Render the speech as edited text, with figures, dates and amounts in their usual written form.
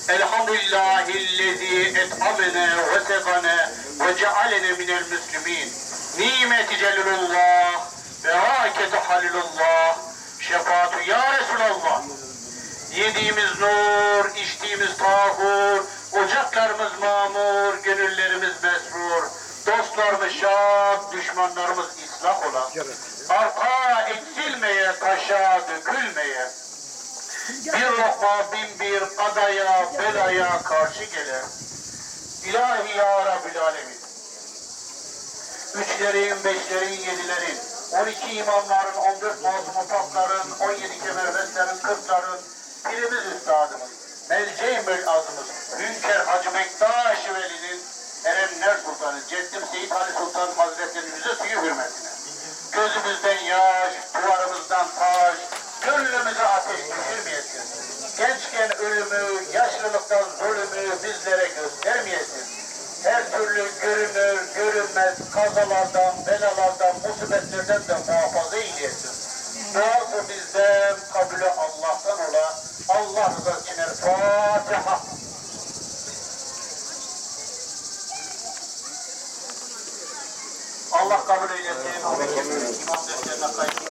Elhamdülillahillezî et'amene ve segane ve cealene minel müslimin. Nimeti celilullah ve hareketi halilullah. Şefaatü ya Resulallah. Yediğimiz nur, içtiğimiz tahur, ocaklarımız mamur, gönüllerimiz mesrur, dostlarımız şad, düşmanlarımız ıslah olan, arka eksilmeye, taşa dökülmeye, bir lokma bin bir kadaya, belaya karşı gelen, İlahi ya Rabbil Alemin, üçlerin, beşlerin, yedilerin, 12 imamların, 14 masum ufakların, 17 kemerbestlerin, 40'ların, birimiz üstadımız, Melce-i Azımız, Hünkar Hacı Bektaş-ı Veli'nin Erenler Sultanı, Ceddim Seyyid Ali Sultan Hazretleri'nin yüze suyu hürmetine, gözümüzden yaş, duvarımızdan taş, gönlümüze ateş düşürmeyesin. Gençken ölümü, yaşlılıktan zulümü bizlere göstermeyesin. Her türlü görünür, görünmez kazalardan, belalardan, musibetlerden de muhafaza eylesin. Duası bizden, kabulü Allah'tan ola. Allah rızası için el Fatiha. Allah kabul eylesin. İmam defterine kayıt.